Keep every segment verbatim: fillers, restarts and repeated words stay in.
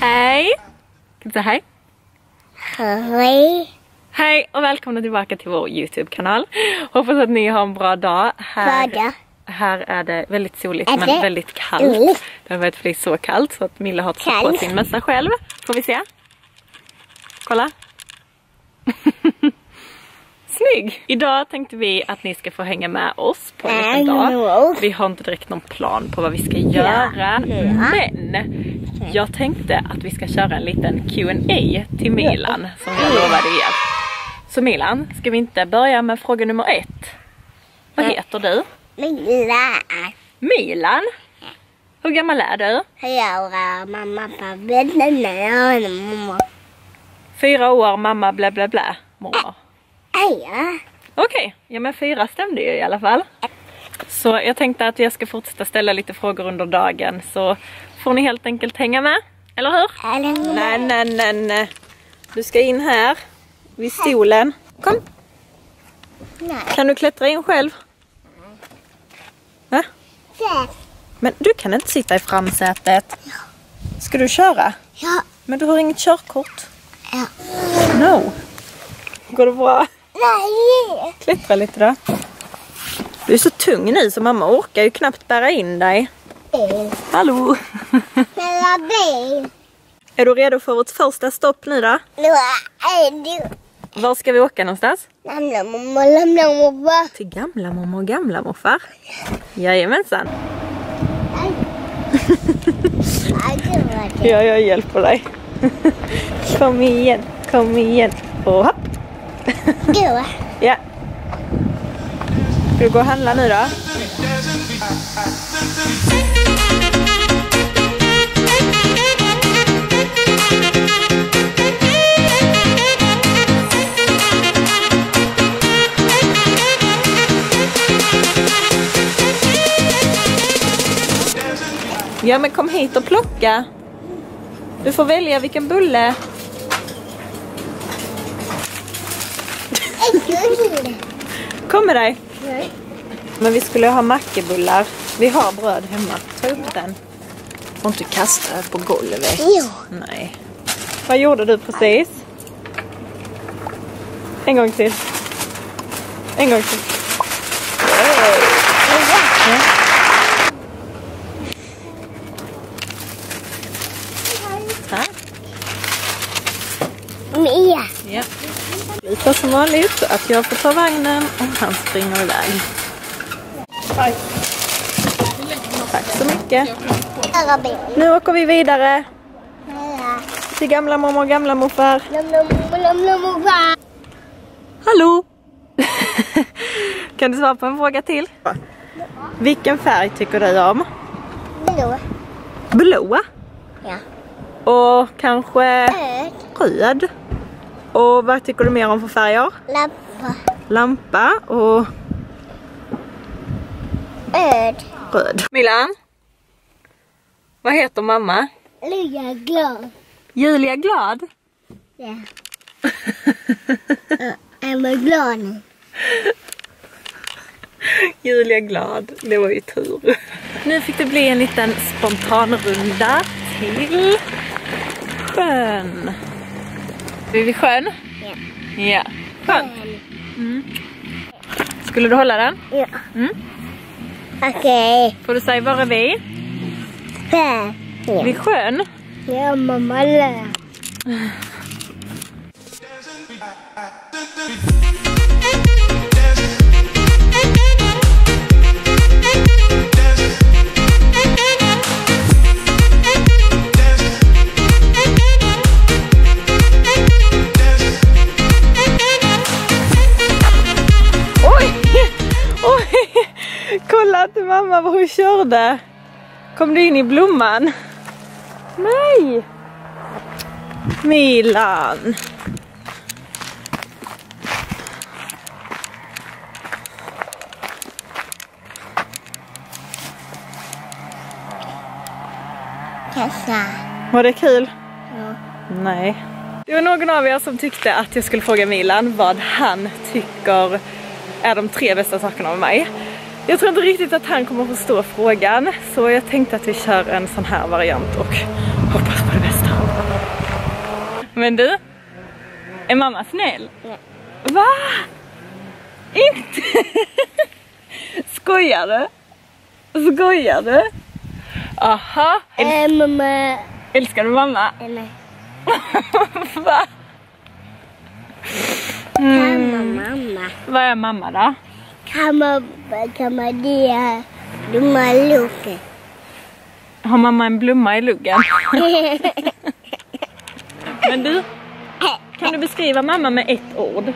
Hej! Kan du säga hej? Hej! Hej och välkomna tillbaka till vår YouTube-kanal. Hoppas att ni har en bra dag. Här, Bra dag. här är det väldigt soligt Är men det? väldigt kallt. Mm. Det har varit flis så kallt så att Milla har tagit på Kallt. sin mössa själv. Får vi se? Kolla. Snygg! Idag tänkte vi att ni ska få hänga med oss på en liten dag. Vi har inte direkt någon plan på vad vi ska göra. Men jag tänkte att vi ska köra en liten Q and A till Milan som jag lovade er. Så Milan, ska vi inte börja med fråga nummer ett? Vad heter du? Milla. Milan? Hur gammal är du? Hej, mamma, pappa, mamma. Fyra år, mamma, bla bla bla. Mormor. Hej. Okej, okay. Ja men fyra stämde ju i alla fall. Så jag tänkte att jag ska fortsätta ställa lite frågor under dagen. Så får ni helt enkelt hänga med, eller hur? Nej, nej, nej, nej. Du ska in här, vid stolen. Kom. Nej. Kan du klättra in själv? Va? Men du kan inte sitta i framsätet. Ska du köra? Ja. Men du har inget körkort. Ja. No. Går det bra? Nej. Klättra lite då. Du är så tung nu så mamma orkar ju knappt bära in dig. Hallå! Är du redo för vårt första stopp nu då? Var ska vi åka någonstans? Till gamla mamma och gamla morfar? Jajamensan. Ja, jag hjälper dig. Kom igen, kom igen. Och hopp. Ja. Ska du gå och handla nu då? Ja men kom hit och plocka. Du får välja vilken bulle. Kom med dig. Nej. Men vi skulle ha mackebullar. Vi har bröd hemma. Ta upp den. Och inte kasta på golvet. Jo. Nej. Vad gjorde du precis? En gång till. En gång till. Wow. Ja. Tack. Mia. Ja. Lite som vanligt att jag får ta vagnen och han springer iväg. Tack. Tack så mycket. Nu åker vi vidare. Till gamla mormor och gamla morfar. Hallå! Kan du svara på en fråga till? Vilken färg tycker du om? Blå. Blå? Ja. Och kanske röd. Och vad tycker du mer om för färger? Lampa. Lampa och Röd. röd. Milan? Vad heter mamma? Julia glad. Julia Glad? Ja. Jag är glad nu. Julia Glad, det var ju tur. Nu fick det bli en liten spontanrunda till sjön. Är vi sjön? Ja. Ja. Sjön. Mm. Skulle du hålla den? Ja. Mm. Okej. Okay. Får du säga var är vi? Här. Ja. Vid sjön? Ja, mamma lär. Kolla att mamma vad hon körde. Kom du in i blomman? Nej. Milan. Kassa. Var det kul? Ja. Nej. Det var någon av er som tyckte att jag skulle fråga Milan vad han tycker är de tre bästa sakerna av mig. Jag tror inte riktigt att han kommer att förstå frågan, så jag tänkte att vi kör en sån här variant och hoppas på det bästa. Men du, är mamma snäll? Nej. Va? Inte? Skojar du? Skojar du? Aha. Äh, mamma. Älskar du mamma? Nej. Va? Mm. Kan mamma. Vad är mamma då? Kan man, kan man det? De har lukat. Har mamma en blomma i luggen? Men du, kan du beskriva mamma med ett ord?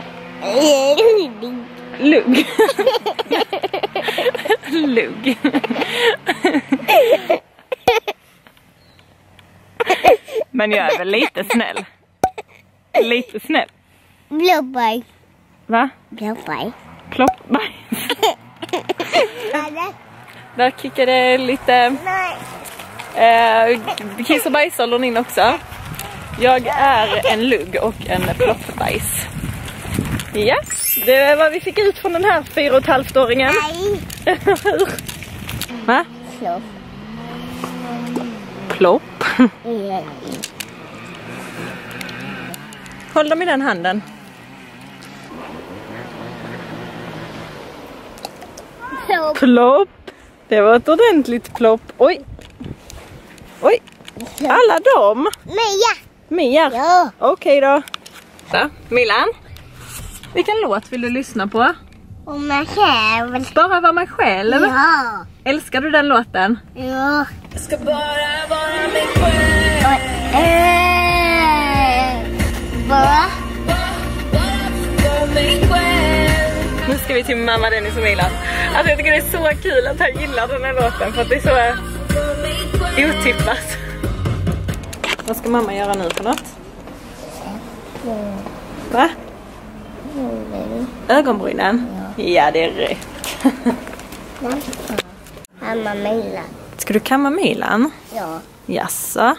Lugg. Lugg. Men jag är väl lite snäll. Lite snäll. Blåbär. Va? Blåbär. Ploppbajs. Där kickade lite Nej. eh, kiss- och bajsåldern in också. Jag är en lugg och en ploppbajs. Ja, det är vad vi fick ut från den här fyra och ett halvt-åringen. Nej. Va? Plopp. Plopp. Ja. Håll dem i den handen. Plopp. Plopp. Det var ett ordentligt plopp. Oj. Oj. Alla dem? Mia. Mer? Ja. Okej då. Så, Milan. Vilken låt vill du lyssna på? Och man själv. Bara vara mig själv. Ja. Älskar du den låten? Ja. Jag ska bara vara mig själv. Eh. Va? Nu ska vi till mamma Dennis och Milan. Alltså jag tycker det är så kul att han gillar den här låten för att det är så otippat. Vad ska mamma göra nu för något? Va? Ögonbrynen? Ja, ja det är rätt. Mamma Mila. Ska du kamma Milan? Ja. Jaså?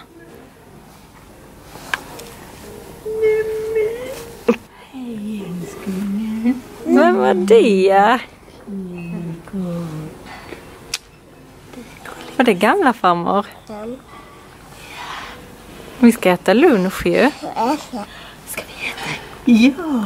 Hej älskling. Vad var det? Var det gamla farmor? Vi ska äta lunch ju. Ska vi äta? Ja!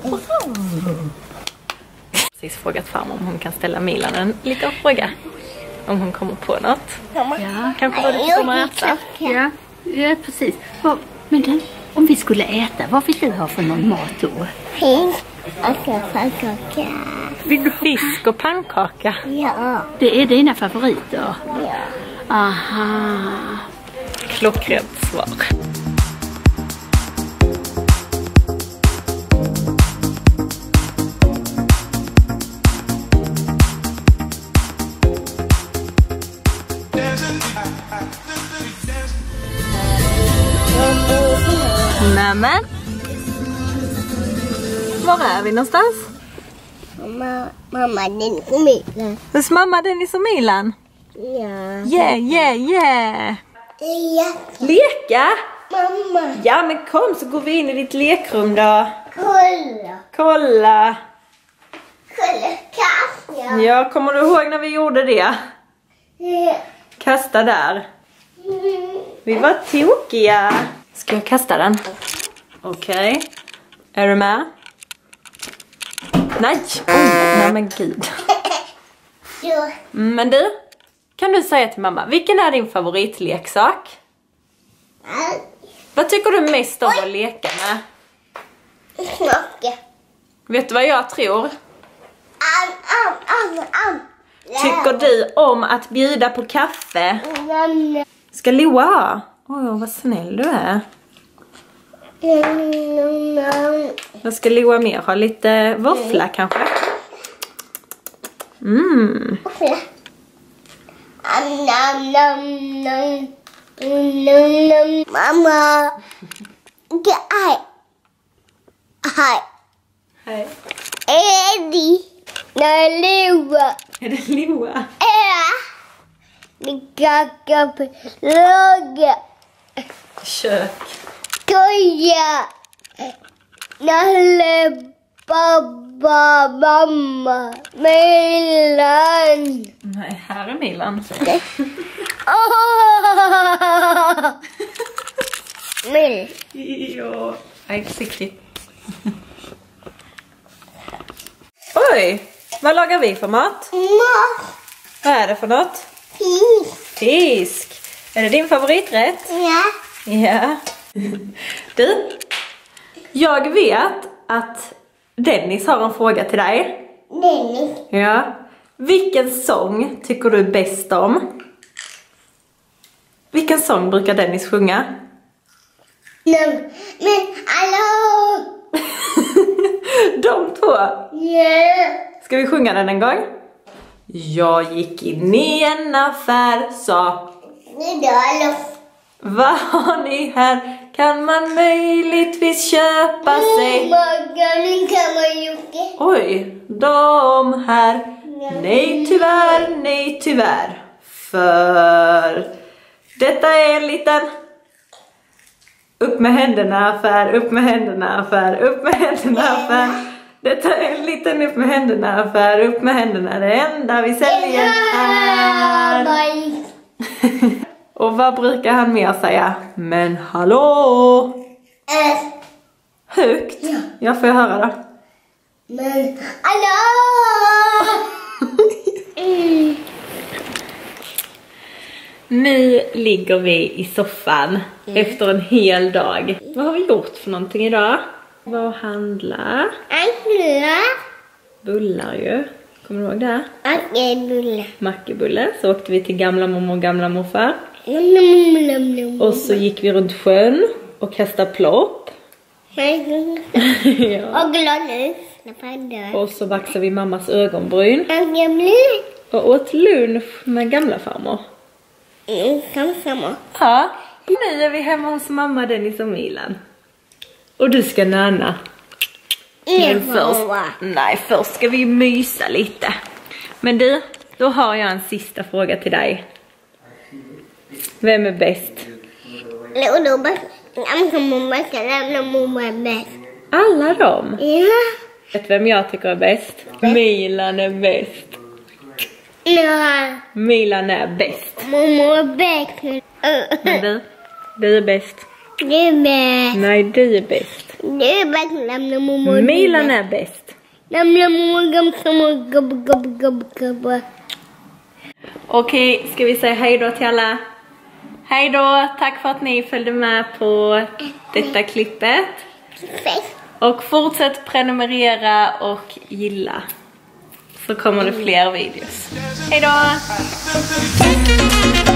Precis frågat farmor om hon kan ställa Milan en liten fråga. Om hon kommer på något. Ja. Kanske vad du kommer äta. Ja, ja precis. Vad, men den, om vi skulle äta, vad vill du ha för någon mat då? Fisk och pannkaka. Vill du fisk och pannkaka? Ja. Det är dina favoriter? Ja. Aha. Klockrent svar. Nämen. Var är vi någonstans? Mamma, mamma den kom hit. Hos mamma Dennis och Milan. Ja. Yeah, yeah, yeah. Ja. Leka? Mamma. Ja, men kom så går vi in i ditt lekrum då. Kolla. Kolla. Kolla kaffe. Ja, kommer du ihåg när vi gjorde det? Ja. Kasta där. Vi var tokiga. Ska jag kasta den? Okej. Okay. Är du med? Nej. Oh, nej men gud. Ja. Men du, kan du säga till mamma, vilken är din favoritleksak? Vad tycker du mest om att leka med? Smaka. Vet du vad jag tror? Am, am, am, am. Tycker du om att bjuda på kaffe? Nam, Ska Loa ha? Åh, vad snäll du är. nam, nam. Jag ska Loa mer ha lite våffla kanske. Mm. Am, nam, nam, nam. Nam, nam. Mamma. Det är. Hej. Hej. Eddie. Nej, Loa. Är det Loa? Ja. Det kakar på laga. Kök. Skoja. Nalle, babba, mamma, Milan. Nej, här är Milan. Oh! Mill. Ja, nej, försiktigt. Oj, vad lagar vi för mat? Mat. Vad är det för något? Fisk. Fisk. Är det din favoriträtt? Ja. Ja. Du, jag vet att Dennis har en fråga till dig. Dennis. Ja. Vilken sång tycker du bäst om? Vilken sång brukar Dennis sjunga? Nej, men hallå! De två. Ja. Ska vi sjunga den en gång? Jag gick in i en affär, sa. Nej, då hallå. Vad har ni här? Kan man möjligtvis köpa sig? Maganen kan man Jocke. Oj, de här. Nej tyvärr, nej tyvärr. För detta är en liten upp med händerna affär, upp med händerna affär, upp med händerna affär. Detta är en liten upp med händerna affär, upp med händerna. Det enda vi säljer här. Och vad brukar han mer säga? Men hallå! Äh, Högt? Ja. Jag får höra då. men hallå! Mm. Nu ligger vi i soffan efter en hel dag. Vad har vi gjort för någonting idag? Vad handla? Ankla. Bullar ju. Kommer du ihåg det? Ankla. Mackebulle. Så åkte vi till gamla mormor och gamla morfar. Num, num, num, num. Och så gick vi runt sjön och kastade plopp. Ja. Och gladis. Och så vaxade vi mammas ögonbryn. Ankla. Och åt lunch med gamla farmor. Mm, kan samma. Ja, nu är vi hemma hos mamma, Dennis och Milan. Och du ska nöna. Men först, nej, först ska vi mysa lite. Men du, då har jag en sista fråga till dig. Vem är bäst? Alla dem? Ja. Vet vem jag tycker är bäst? Milan är bäst. Ja. Milan är bäst. Mamma är bäst. Men du, du är bäst. Du är bäst. Nej, du är bäst. Du är bäst. Lämna mamma. Milan är bäst. Lämna mamma. Okej, ska vi säga hej då till alla? Hej då, tack för att ni följde med på detta klippet. Och fortsätt prenumerera och gilla. Så kommer det fler videos. Hej då!